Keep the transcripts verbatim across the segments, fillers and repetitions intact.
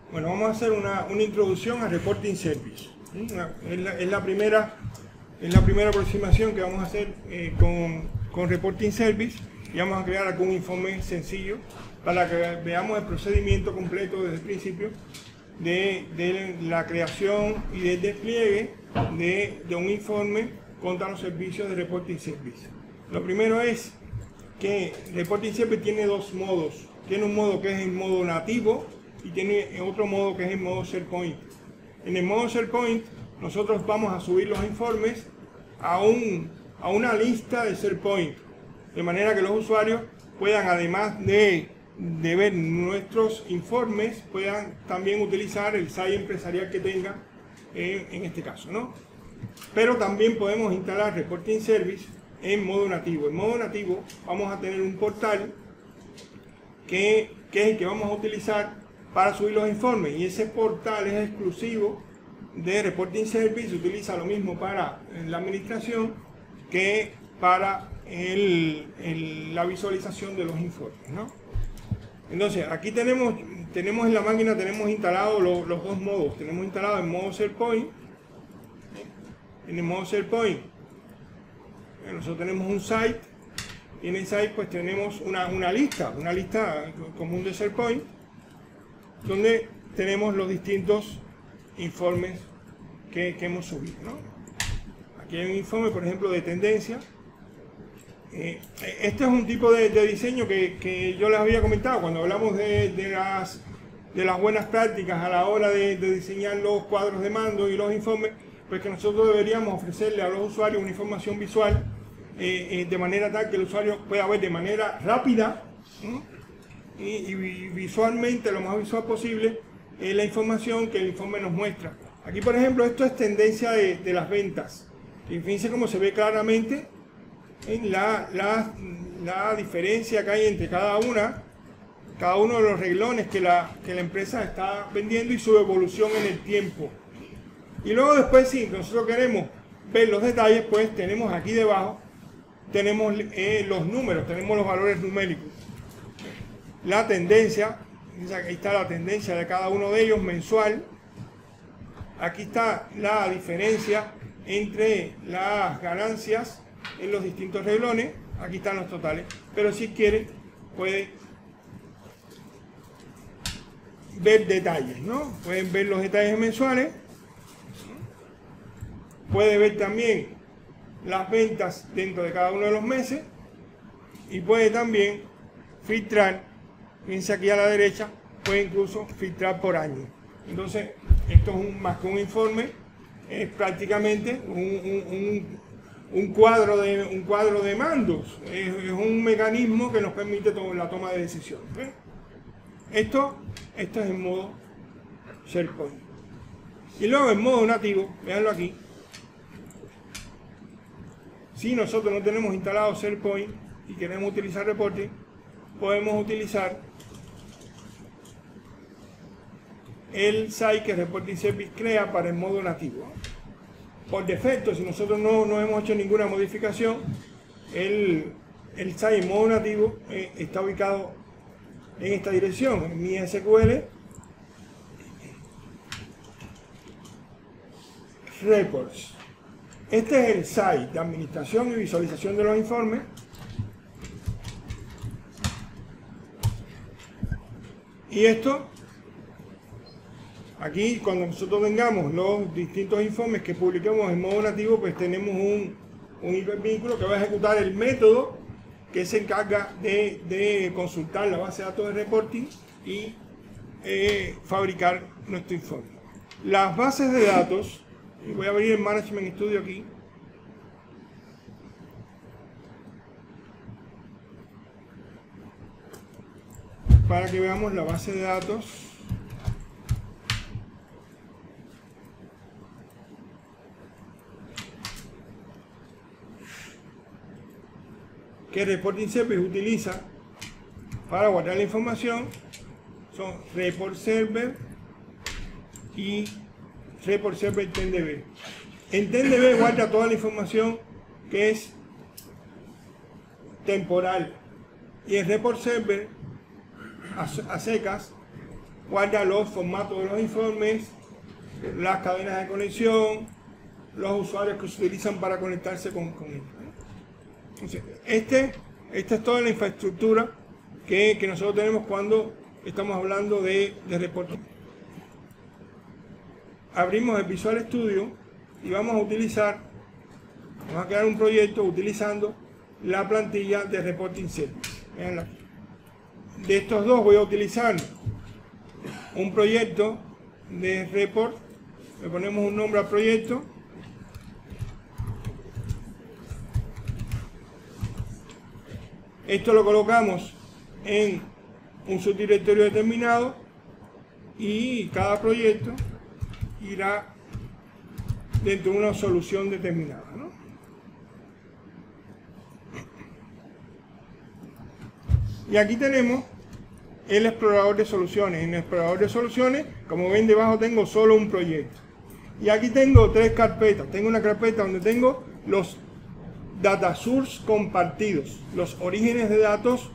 Bueno, vamos a hacer una, una introducción a Reporting Service. Una, es, la, es, la primera, es la primera aproximación que vamos a hacer eh, con, con Reporting Service, y vamos a crear algún informe sencillo para que veamos el procedimiento completo desde el principio de, de la creación y del despliegue de, de un informe contra los servicios de Reporting Service. Lo primero es que Reporting Service tiene dos modos. Tiene un modo que es el modo nativo y tiene otro modo que es el modo SharePoint. En el modo SharePoint nosotros vamos a subir los informes a, un, a una lista de SharePoint, de manera que los usuarios puedan, además de, de ver nuestros informes, puedan también utilizar el site empresarial que tenga en, en este caso, ¿no? Pero también podemos instalar Reporting Service en modo nativo. En modo nativo vamos a tener un portal que, que es el que vamos a utilizar para subir los informes, y ese portal es exclusivo de Reporting Service. Se utiliza lo mismo para la administración que para el, el, la visualización de los informes, ¿no? Entonces aquí tenemos, tenemos en la máquina tenemos instalados los, los dos modos. Tenemos instalado el modo SharePoint. En el modo SharePoint nosotros tenemos un site, y en el site pues tenemos una, una lista, una lista común de SharePoint, donde tenemos los distintos informes que, que hemos subido, ¿no? Aquí hay un informe, por ejemplo, de tendencia. Eh, este es un tipo de, de diseño que, que yo les había comentado cuando hablamos de, de, las, de las buenas prácticas a la hora de, de diseñar los cuadros de mando y los informes, pues que nosotros deberíamos ofrecerle a los usuarios una información visual eh, eh, de manera tal que el usuario pueda ver de manera rápida, ¿no? Y, y visualmente, lo más visual posible, eh, la información que el informe nos muestra. Aquí, por ejemplo, esto es tendencia de, de las ventas. Y fíjense cómo se ve claramente en la, la, la diferencia que hay entre cada una, cada uno de los renglones que la, que la empresa está vendiendo y su evolución en el tiempo. Y luego después, si nosotros queremos ver los detalles, pues tenemos aquí debajo, tenemos eh, los números, tenemos los valores numéricos. La tendencia, ahí está la tendencia de cada uno de ellos mensual. Aquí está la diferencia entre las ganancias en los distintos renglones. Aquí están los totales. Pero si quiere, puede ver detalles, ¿no? Pueden ver los detalles mensuales. Puede ver también las ventas dentro de cada uno de los meses. Y puede también filtrar. Fíjense aquí a la derecha, puede incluso filtrar por año. Entonces, esto es un, más que un informe, es prácticamente un, un, un, un, cuadro, de, un cuadro de mandos. Es, es un mecanismo que nos permite to la toma de decisiones. ¿Ven? Esto, esto es en modo SharePoint. Y luego en modo nativo, veanlo aquí. Si nosotros no tenemos instalado SharePoint y queremos utilizar Reporting, podemos utilizar el site que Reporting Service crea para el modo nativo. Por defecto, si nosotros no, no hemos hecho ninguna modificación, el, el site en modo nativo eh, está ubicado en esta dirección, en mi S Q L Reports. Este es el site de administración y visualización de los informes. Y esto, aquí cuando nosotros tengamos los distintos informes que publiquemos en modo nativo, pues tenemos un, un hipervínculo que va a ejecutar el método que se encarga de, de consultar la base de datos de reporting y eh, fabricar nuestro informe. Las bases de datos, y voy a abrir el Management Studio aquí. Para que veamos la base de datos. Que Reporting Service utiliza para guardar la información son Report Server y Report Server TenDB. En TenDB guarda toda la información que es temporal, y en Report Server a, a secas guarda los formatos de los informes, las cadenas de conexión, los usuarios que se utilizan para conectarse con, con ellos. Entonces, este, esta es toda la infraestructura que, que nosotros tenemos cuando estamos hablando de, de reporting. Abrimos el Visual Studio y vamos a utilizar, vamos a crear un proyecto utilizando la plantilla de Reporting Service. Veanla. De estos dos voy a utilizar un proyecto de report, le ponemos un nombre al proyecto, esto lo colocamos en un subdirectorio determinado y cada proyecto irá dentro de una solución determinada, ¿no? Y aquí tenemos el explorador de soluciones. En el explorador de soluciones, como ven debajo, tengo solo un proyecto. Y aquí tengo tres carpetas. Tengo una carpeta donde tengo los data source compartidos, los orígenes de datos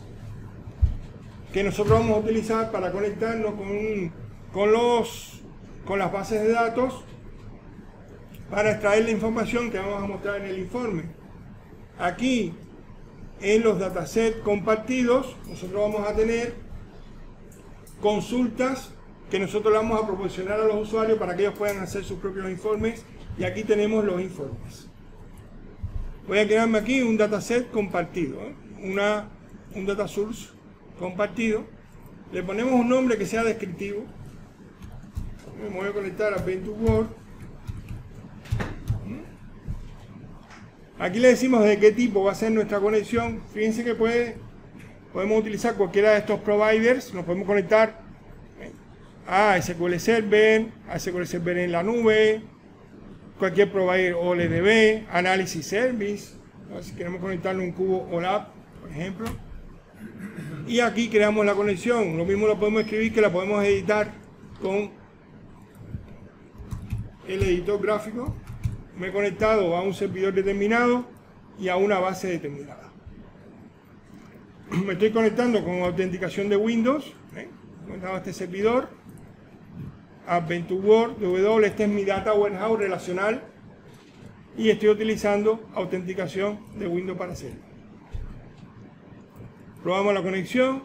que nosotros vamos a utilizar para conectarnos con, con, los, con las bases de datos para extraer la información que vamos a mostrar en el informe. Aquí, en los datasets compartidos, nosotros vamos a tener consultas que nosotros le vamos a proporcionar a los usuarios para que ellos puedan hacer sus propios informes, y aquí tenemos los informes. Voy a crearme aquí un dataset compartido, ¿eh? Una, un data source compartido. Le ponemos un nombre que sea descriptivo. Me voy a conectar a Paint to Word. Aquí le decimos de qué tipo va a ser nuestra conexión. Fíjense que puede, podemos utilizar cualquiera de estos providers. Nos podemos conectar a S Q L Server, a S Q L Server en la nube, cualquier provider O L D B, Analysis Service, ¿no? Si queremos conectarle un cubo O L A P, por ejemplo. Y aquí creamos la conexión. Lo mismo lo podemos escribir, que la podemos editar con el editor gráfico. Me he conectado a un servidor determinado y a una base determinada. Me estoy conectando con autenticación de Windows. ¿eh? He conectado a este servidor. Advent to Word, W, este es mi Data Warehouse relacional. Y estoy utilizando autenticación de Windows para hacerlo. Probamos la conexión.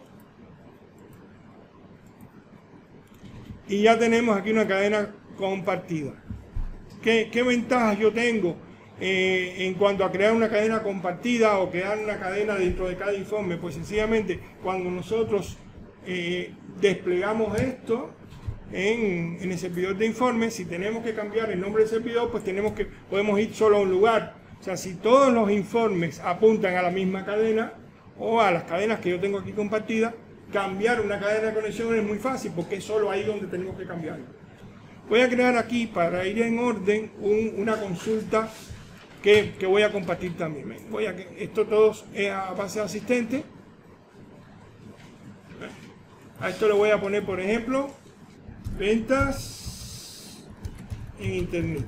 Y ya tenemos aquí una cadena compartida. ¿Qué, qué ventajas yo tengo eh, en cuanto a crear una cadena compartida o crear una cadena dentro de cada informe? Pues sencillamente cuando nosotros eh, desplegamos esto en, en el servidor de informes, si tenemos que cambiar el nombre del servidor, pues tenemos que, podemos ir solo a un lugar. O sea, si todos los informes apuntan a la misma cadena o a las cadenas que yo tengo aquí compartidas, cambiar una cadena de conexión es muy fácil porque es solo ahí donde tenemos que cambiarlo. Voy a crear aquí, para ir en orden, un, una consulta que, que voy a compartir también. Voy a, esto todo es a base de asistente. A esto le voy a poner, por ejemplo, ventas en internet.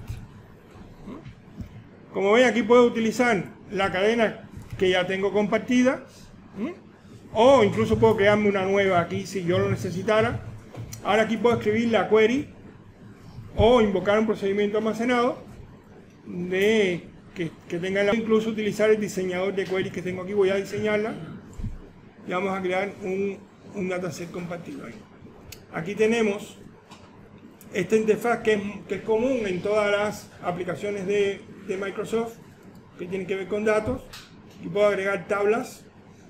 Como ven, aquí puedo utilizar la cadena que ya tengo compartida, o incluso puedo crearme una nueva aquí si yo lo necesitara. Ahora aquí puedo escribir la query o invocar un procedimiento almacenado de que, que tenga la, incluso utilizar el diseñador de queries que tengo aquí. Voy a diseñarla y vamos a crear un, un dataset compartido ahí. Aquí tenemos esta interfaz que es, que es común en todas las aplicaciones de, de Microsoft que tienen que ver con datos, y puedo agregar tablas.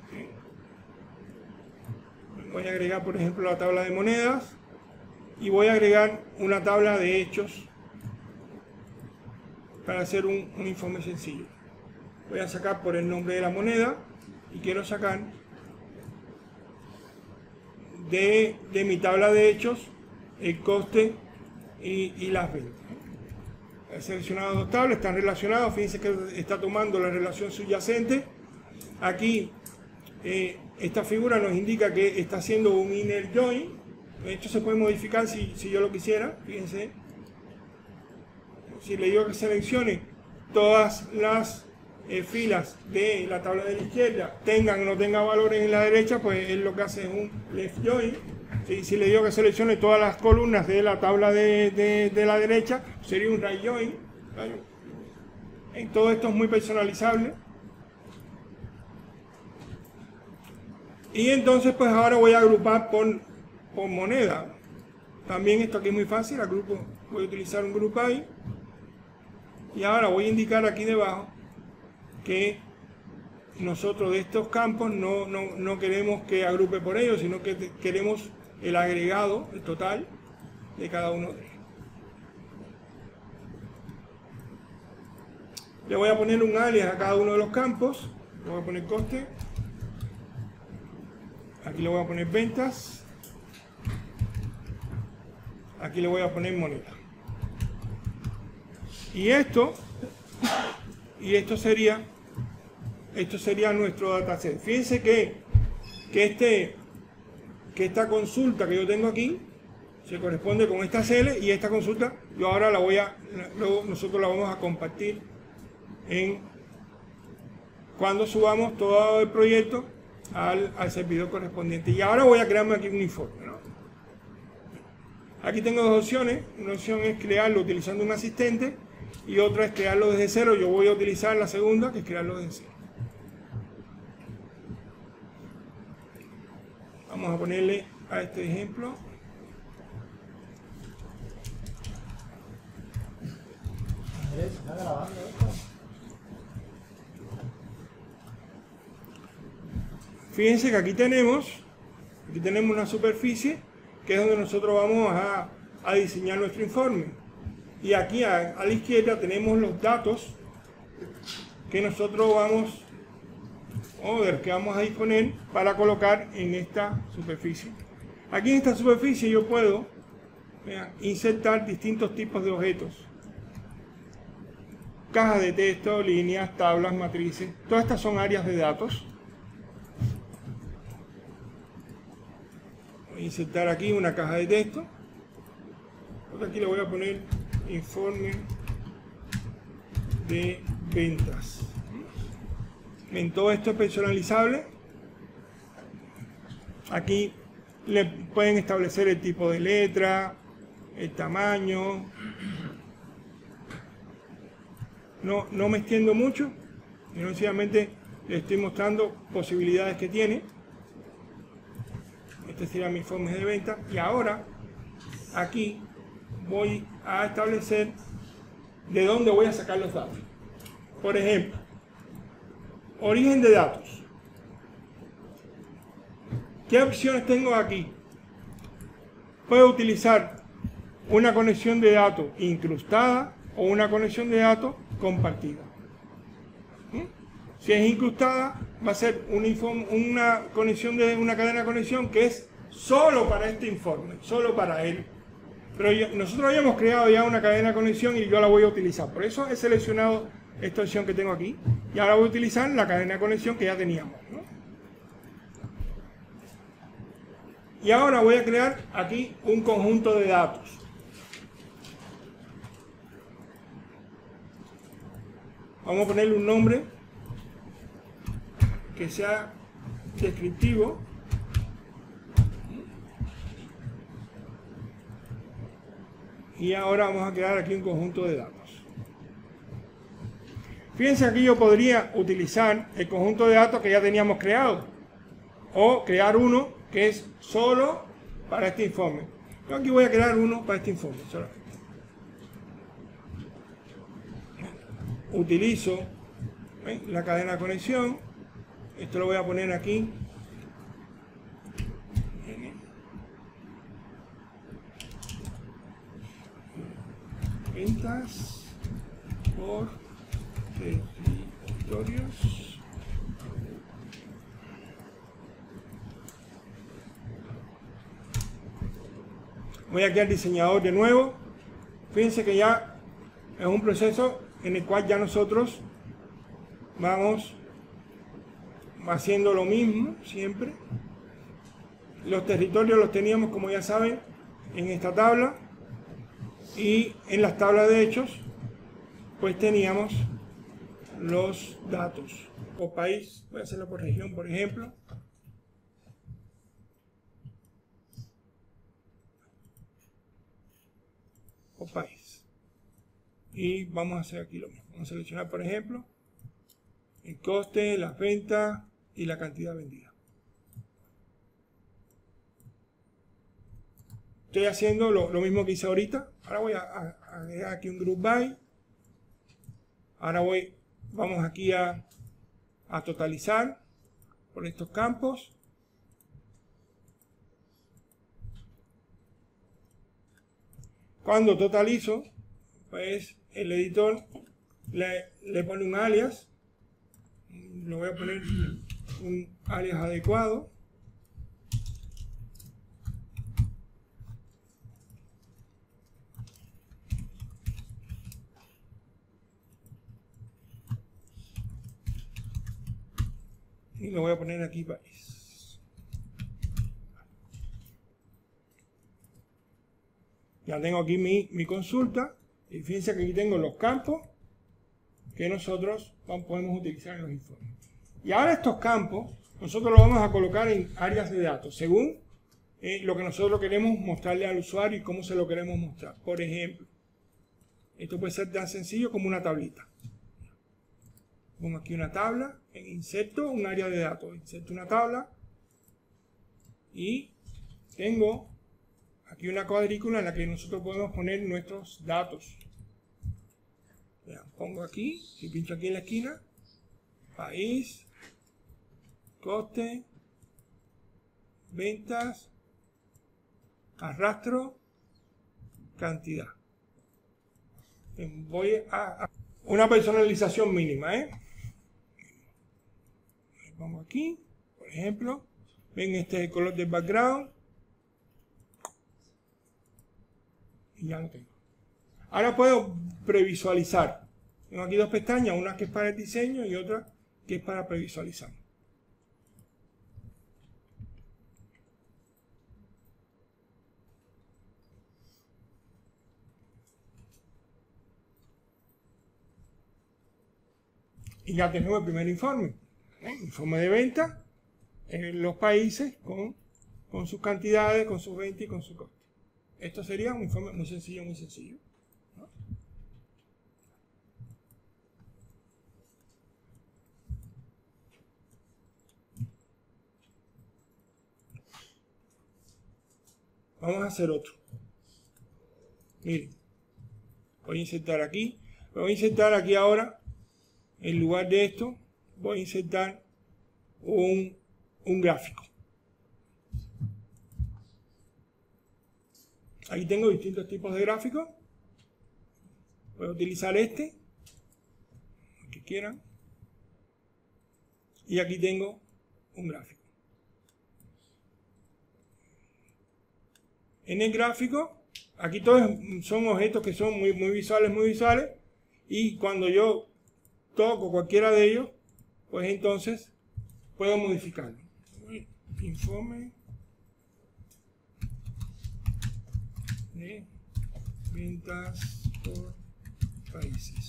Voy a agregar, por ejemplo, la tabla de monedas. Y voy a agregar una tabla de hechos para hacer un, un informe sencillo. Voy a sacar por el nombre de la moneda y quiero sacar de, de mi tabla de hechos el coste y, y las ventas. He seleccionado dos tablas, están relacionadas. Fíjense que está tomando la relación subyacente. Aquí eh, esta figura nos indica que está haciendo un inner join. Esto se puede modificar si, si yo lo quisiera. Fíjense, si le digo que seleccione todas las eh, filas de la tabla de la izquierda, tengan o no tengan valores en la derecha, pues él lo que hace es un left join. Si, si le digo que seleccione todas las columnas de la tabla de, de, de la derecha, sería un right join. ¿Vale? Todo esto es muy personalizable. Y entonces pues ahora voy a agrupar por, por moneda. También esto aquí es muy fácil, agrupo, voy a utilizar un group by. Y ahora voy a indicar aquí debajo que nosotros de estos campos no, no, no queremos que agrupe por ellos, sino que te, queremos el agregado, el total de cada uno de ellos. Le voy a poner un alias a cada uno de los campos, le voy a poner coste, aquí le voy a poner ventas, aquí le voy a poner moneda. Y esto, y esto sería, esto sería nuestro dataset. Fíjense que, que, este, que esta consulta que yo tengo aquí se corresponde con esta C L y esta consulta yo ahora la voy a, luego nosotros la vamos a compartir en cuando subamos todo el proyecto al, al servidor correspondiente. Y ahora voy a crearme aquí un informe, ¿no? Aquí tengo dos opciones. Una opción es crearlo utilizando un asistente y otra es crearlo desde cero. Yo voy a utilizar la segunda, que es crearlo desde cero. Vamos a ponerle a este ejemplo ¿Está grabando esto? Fíjense que aquí tenemos aquí tenemos una superficie que es donde nosotros vamos a, a diseñar nuestro informe, y aquí a, a la izquierda tenemos los datos que nosotros vamos o de los que vamos a disponer para colocar en esta superficie. Aquí en esta superficie yo puedo, vean, insertar distintos tipos de objetos: cajas de texto, líneas, tablas, matrices. Todas estas son áreas de datos. Voy a insertar aquí una caja de texto. Aquí le voy a poner informe de ventas. En todo esto es personalizable. Aquí le pueden establecer el tipo de letra, el tamaño. No, no me extiendo mucho, yo sencillamente le estoy mostrando posibilidades que tiene. Este sería mi informe de venta. Y ahora aquí voy a establecer de dónde voy a sacar los datos. Por ejemplo, origen de datos. ¿Qué opciones tengo aquí? Puedo utilizar una conexión de datos incrustada o una conexión de datos compartida. ¿Mm? Si es incrustada, va a ser un informe, una conexión de una cadena de conexión que es solo para este informe, solo para él. Pero yo, nosotros habíamos creado ya una cadena de conexión y yo la voy a utilizar. Por eso he seleccionado esta opción que tengo aquí y ahora voy a utilizar la cadena de conexión que ya teníamos, ¿no? Y ahora voy a crear aquí un conjunto de datos. Vamos a ponerle un nombre que sea descriptivo. Y ahora vamos a crear aquí un conjunto de datos. Fíjense, aquí yo podría utilizar el conjunto de datos que ya teníamos creado, o crear uno que es solo para este informe. Yo aquí voy a crear uno para este informe solamente. Utilizo ¿ven? la cadena de conexión. Esto lo voy a poner aquí. Ventas por territorios. Voy aquí al diseñador de nuevo. Fíjense que ya es un proceso en el cual ya nosotros vamos haciendo lo mismo siempre. Los territorios los teníamos, como ya saben, en esta tabla, y en las tablas de hechos pues teníamos los datos por país. Voy a hacerlo por región, por ejemplo. por país. Y vamos a hacer aquí lo mismo. Vamos a seleccionar, por ejemplo, el coste, las ventas y la cantidad vendida. Estoy haciendo lo, lo mismo que hice ahorita. Ahora voy a, a, a agregar aquí un group by. Ahora voy, vamos aquí a, a totalizar por estos campos. Cuando totalizo, pues el editor le, le pone un alias. Le voy a poner un alias adecuado. Y lo voy a poner aquí país. Ya tengo aquí mi, mi consulta. Y fíjense que aquí tengo los campos que nosotros podemos utilizar en los informes. Y ahora estos campos nosotros los vamos a colocar en áreas de datos según eh, lo que nosotros queremos mostrarle al usuario y cómo se lo queremos mostrar. Por ejemplo, esto puede ser tan sencillo como una tablita. Pongo aquí una tabla, en inserto un área de datos, inserto una tabla y tengo aquí una cuadrícula en la que nosotros podemos poner nuestros datos. Vean, pongo aquí, si pincho aquí en la esquina, país, coste, ventas, arrastro, cantidad. Voy a, a una personalización mínima, ¿eh? Pongo aquí, por ejemplo, ven, este es el color del background y ya lo tengo. Ahora puedo previsualizar. Tengo aquí dos pestañas, una que es para el diseño y otra que es para previsualizar. Y ya tenemos el primer informe. ¿Eh? Informe de venta en los países con, con sus cantidades, con sus ventas y con su coste. Esto sería un informe muy sencillo, muy sencillo. ¿No? Vamos a hacer otro. Miren, voy a insertar aquí. Voy a insertar aquí ahora, en lugar de esto, voy a insertar un, un gráfico. Aquí tengo distintos tipos de gráficos. Voy a utilizar este, el que quieran. Y aquí tengo un gráfico. En el gráfico, aquí todos son objetos que son muy, muy visuales, muy visuales. Y cuando yo toco cualquiera de ellos, pues entonces puedo modificarlo. Informe de ventas por países.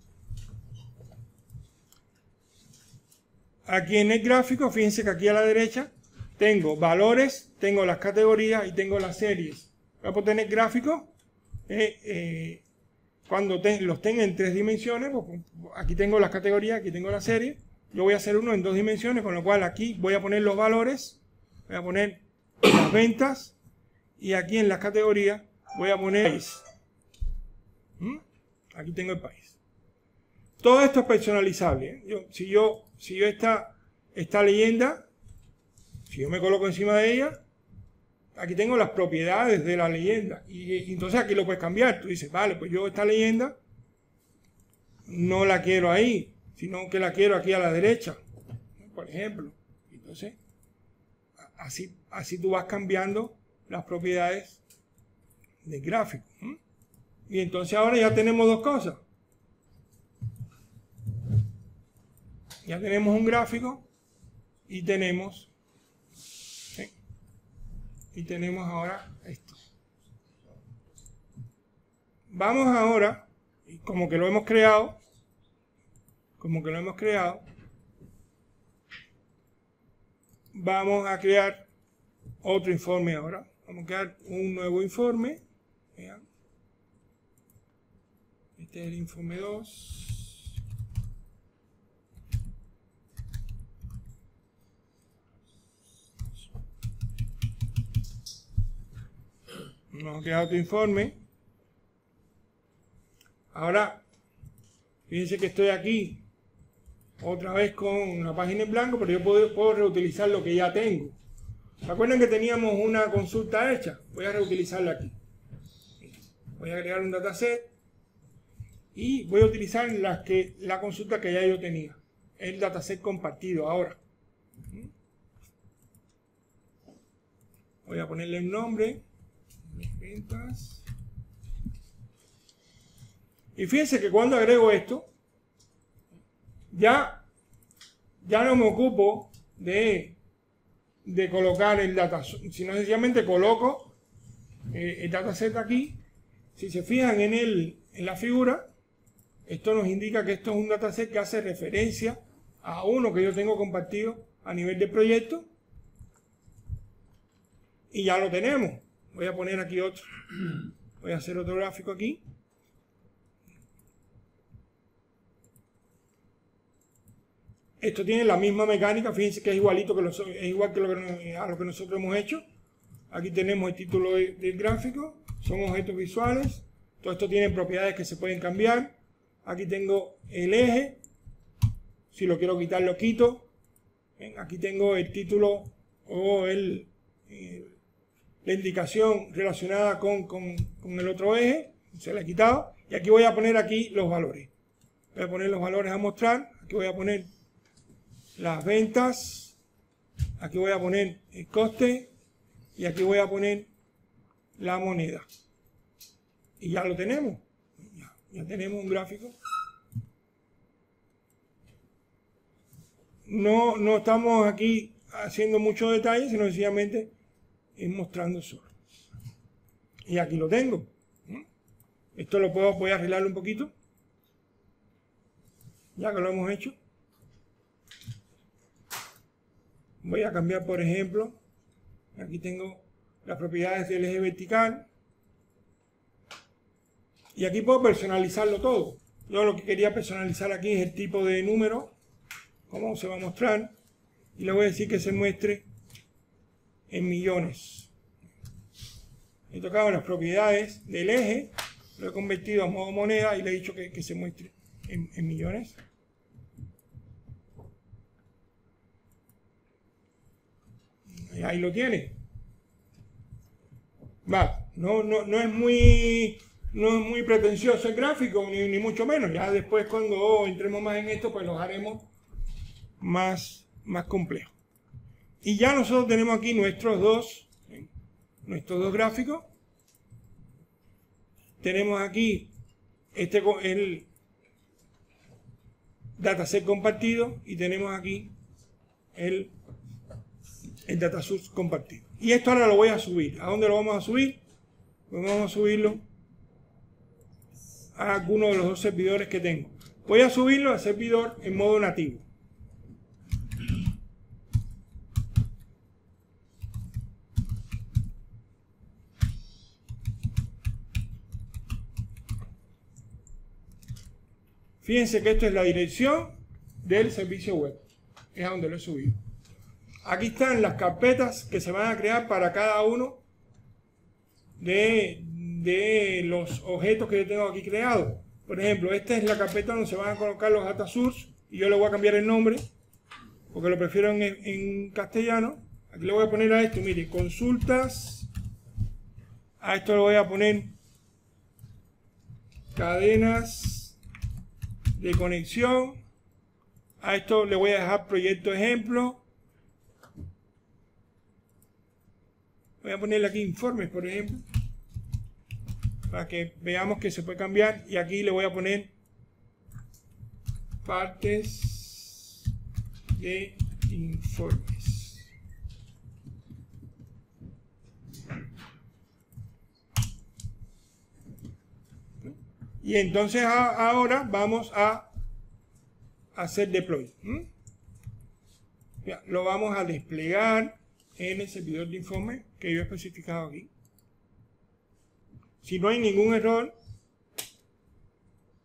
Aquí en el gráfico, fíjense que aquí a la derecha tengo valores, tengo las categorías y tengo las series. Voy a tener gráficos. Eh, eh, cuando te, los tenga en tres dimensiones, pues aquí tengo las categorías, aquí tengo la serie. Yo voy a hacer uno en dos dimensiones, con lo cual aquí voy a poner los valores, voy a poner las ventas y aquí en las categorías voy a poner el país. ¿Mm? Aquí tengo el país. Todo esto es personalizable. ¿eh? Yo, si yo, si yo esta, esta leyenda, si yo me coloco encima de ella, aquí tengo las propiedades de la leyenda. Y, y entonces aquí lo puedes cambiar. Tú dices, vale, pues yo esta leyenda no la quiero ahí, sino que la quiero aquí a la derecha, por ejemplo. Entonces, así, así tú vas cambiando las propiedades del gráfico. ¿eh? Y entonces ahora ya tenemos dos cosas. Ya tenemos un gráfico y tenemos ¿sí? y tenemos ahora esto. Vamos ahora, como que lo hemos creado, como que lo hemos creado, vamos a crear otro informe ahora. Vamos a crear un nuevo informe. Vean. Este es el informe dos. Nos ha quedado otro informe. Ahora, fíjense que estoy aquí otra vez con la página en blanco, pero yo puedo, puedo reutilizar lo que ya tengo. ¿Se acuerdan que teníamos una consulta hecha? Voy a reutilizarla aquí. Voy a agregar un dataset y voy a utilizar las que, la consulta que ya yo tenía. El dataset compartido ahora. Voy a ponerle un nombre. Ventas. Y fíjense que cuando agrego esto, ya, ya no me ocupo de, de colocar el dataset, sino sencillamente coloco eh, el dataset aquí. Si se fijan en, el, en la figura, esto nos indica que esto es un dataset que hace referencia a uno que yo tengo compartido a nivel de proyecto. Y ya lo tenemos. Voy a poner aquí otro. Voy a hacer otro gráfico aquí. Esto tiene la misma mecánica. Fíjense que es igualito que los, es igual que lo que, a lo que nosotros hemos hecho. Aquí tenemos el título de, del gráfico. Son objetos visuales. Todo esto tiene propiedades que se pueden cambiar. Aquí tengo el eje. Si lo quiero quitar, lo quito. Ven, aquí tengo el título o el, el la indicación relacionada con, con, con el otro eje, se la he quitado, y aquí voy a poner aquí los valores. Voy a poner los valores a mostrar, aquí voy a poner las ventas, aquí voy a poner el coste, y aquí voy a poner la moneda. Y ya lo tenemos, ya, ya tenemos un gráfico. No, no estamos aquí haciendo mucho detalle, sino sencillamente es mostrando solo. Y aquí lo tengo. Esto lo puedo, voy a arreglarlo un poquito. Ya que lo hemos hecho. Voy a cambiar, por ejemplo, aquí tengo las propiedades del eje vertical. Y aquí puedo personalizarlo todo. Yo lo que quería personalizar aquí es el tipo de número, cómo se va a mostrar. Y le voy a decir que se muestre en millones. He tocado las propiedades del eje, lo he convertido a modo moneda y le he dicho que, que se muestre en, en millones. Y ahí lo tiene. Va, no, no, no es muy no es muy pretencioso el gráfico, ni, ni mucho menos. Ya después cuando entremos más en esto, pues los haremos más, más complejos. Y ya nosotros tenemos aquí nuestros dos, nuestros dos gráficos. Tenemos aquí este, el dataset compartido y tenemos aquí el, el dataset compartido. Y esto ahora lo voy a subir. ¿A dónde lo vamos a subir? Pues vamos a subirlo a alguno de los dos servidores que tengo. Voy a subirlo al servidor en modo nativo. Fíjense que esto es la dirección del servicio web. Es a donde lo he subido. Aquí están las carpetas que se van a crear para cada uno de, de los objetos que yo tengo aquí creados. Por ejemplo, esta es la carpeta donde se van a colocar los data source y yo le voy a cambiar el nombre porque lo prefiero en, en castellano. Aquí le voy a poner a esto, mire, consultas. A esto le voy a poner cadenas de conexión. A esto le voy a dejar proyecto ejemplo. Voy a ponerle aquí informes, por ejemplo, para que veamos que se puede cambiar. Y aquí le voy a poner partes de informes. Y entonces a, ahora vamos a hacer deploy. ¿Mm? Ya, lo vamos a desplegar en el servidor de informes que yo he especificado aquí. Si no hay ningún error,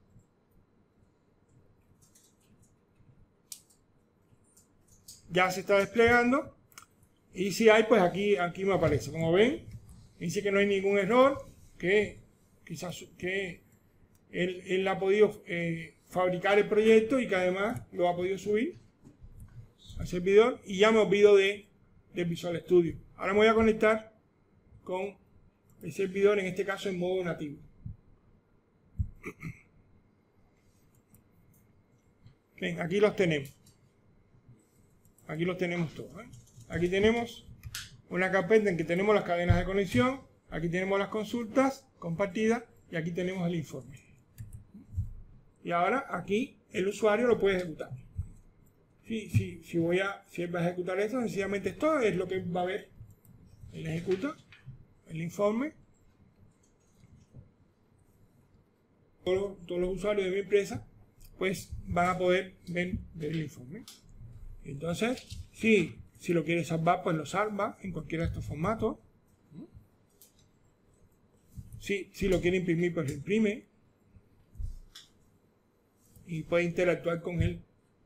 ya se está desplegando. Y si hay, pues aquí, aquí me aparece. Como ven, dice que no hay ningún error, que quizás que él, él ha podido eh, fabricar el proyecto y que además lo ha podido subir al servidor. Y ya me olvido de, de Visual Studio. Ahora me voy a conectar con el servidor, en este caso en modo nativo. Ven, aquí los tenemos. Aquí los tenemos todos, ¿eh? Aquí tenemos una carpeta en que tenemos las cadenas de conexión, aquí tenemos las consultas compartidas y aquí tenemos el informe. Y ahora aquí el usuario lo puede ejecutar. Si, si, si, voy a, si él va a ejecutar esto, sencillamente esto es lo que va a ver. Él ejecuta el informe. Todos, todos los usuarios de mi empresa pues van a poder ver, ver el informe. Entonces, si, si lo quiere salvar, pues lo salva en cualquiera de estos formatos. Si, si lo quiere imprimir, pues lo imprime. Y puede interactuar con él.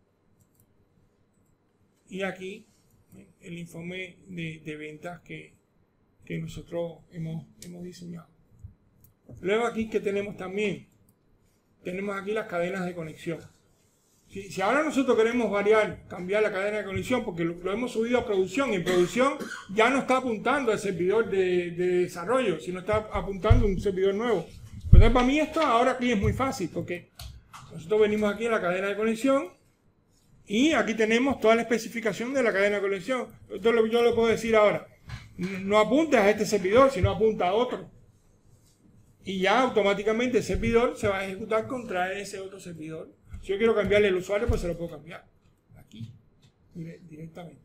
Y aquí el informe de, de ventas que, que nosotros hemos, hemos diseñado. Luego aquí que tenemos también, tenemos aquí las cadenas de conexión. Si, si ahora nosotros queremos variar, cambiar la cadena de conexión, porque lo, lo hemos subido a producción, y en producción ya no está apuntando al servidor de, de desarrollo, sino está apuntando a un servidor nuevo. Entonces para mí esto ahora aquí es muy fácil, porque nosotros venimos aquí a la cadena de conexión, y aquí tenemos toda la especificación de la cadena de conexión. Entonces yo le puedo decir ahora, no apuntes a este servidor, sino apunta a otro. Y ya automáticamente el servidor se va a ejecutar contra ese otro servidor. Si yo quiero cambiarle el usuario, pues se lo puedo cambiar. Aquí, directamente.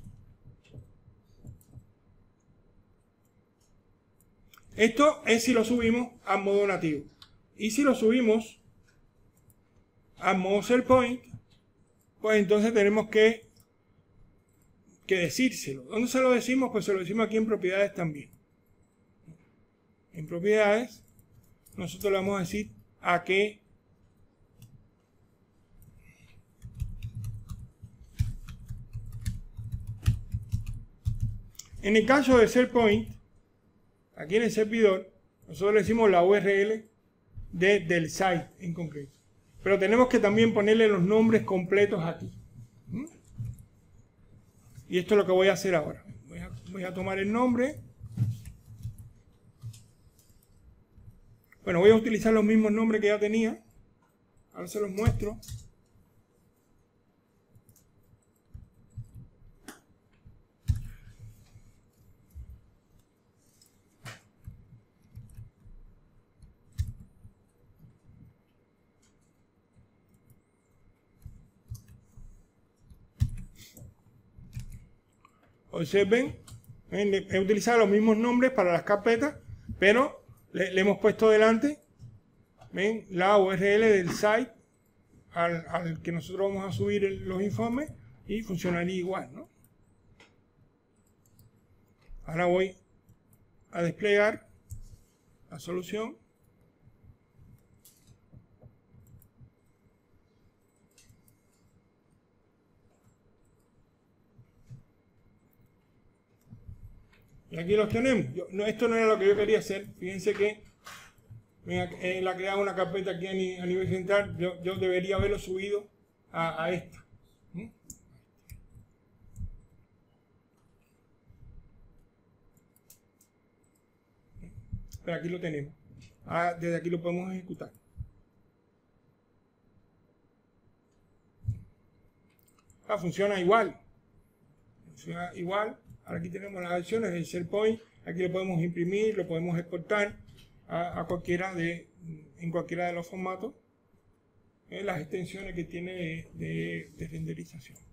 Esto es si lo subimos a modo nativo. Y si lo subimos a modo SharePoint, pues entonces tenemos que, que decírselo. ¿Dónde se lo decimos? Pues se lo decimos aquí en propiedades también. En propiedades, nosotros le vamos a decir a qué en el caso de SharePoint, aquí en el servidor, nosotros le decimos la U R L de, del site en concreto. Pero tenemos que también ponerle los nombres completos aquí. ¿Mm? Y esto es lo que voy a hacer ahora. Voy a, voy a tomar el nombre. Bueno, voy a utilizar los mismos nombres que ya tenía. Ahora se los muestro. Observen, he utilizado los mismos nombres para las carpetas, pero le, le hemos puesto delante, ven, la U R L del site al, al que nosotros vamos a subir el, los informes, y funcionaría igual, ¿no? Ahora voy a desplegar la solución. Y aquí los tenemos. Yo, no, esto no era lo que yo quería hacer. Fíjense que él ha creado una carpeta aquí a, ni, a nivel central. Yo, yo debería haberlo subido a, a esta. ¿Mm? Pero aquí lo tenemos. Ah, desde aquí lo podemos ejecutar. Ah, funciona igual. Funciona igual. Ahora aquí tenemos las acciones del SharePoint. Aquí lo podemos imprimir, lo podemos exportar a, a cualquiera de, en cualquiera de los formatos. Eh, las extensiones que tiene de, de, de renderización.